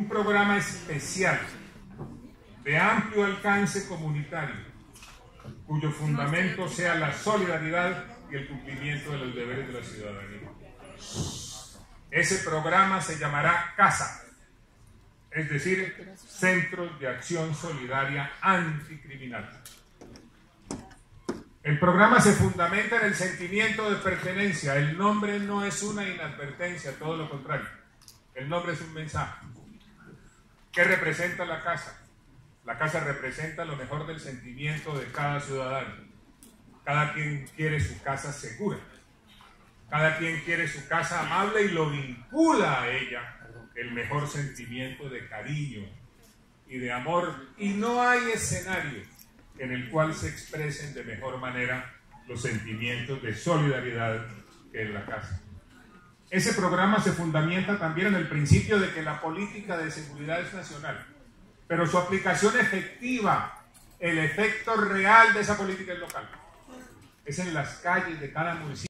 un programa especial de amplio alcance comunitario, cuyo fundamento sea la solidaridad y el cumplimiento de los deberes de la ciudadanía. Ese programa se llamará CASA, es decir, Centros de Acción Solidaria Anticriminal. El programa se fundamenta en el sentimiento de pertenencia. El nombre no es una inadvertencia, todo lo contrario. El nombre es un mensaje. ¿Qué representa la casa? La casa representa lo mejor del sentimiento de cada ciudadano. Cada quien quiere su casa segura. Cada quien quiere su casa amable y lo vincula a ella el mejor sentimiento de cariño y de amor. Y no hay escenario en el cual se expresen de mejor manera los sentimientos de solidaridad que en la casa. Ese programa se fundamenta también en el principio de que la política de seguridad es nacional, pero su aplicación efectiva, el efecto real de esa política es local. Es en las calles de cada municipio.